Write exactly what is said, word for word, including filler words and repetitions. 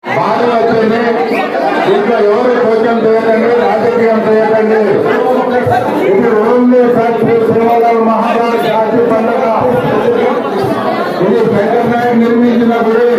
బాగా వచ్చింది. దీంట్లో ఎవరు జోక్యం చేయకండి, రాజకీయం చేయకండి. ఇది ఓన్లీ ఫ్యాక్టరీ శ్రీవాళ్ళ మహారాజ్ జాతి పండుగ. ఇది వెంకటనాయక్ నిర్మించిన గుడి.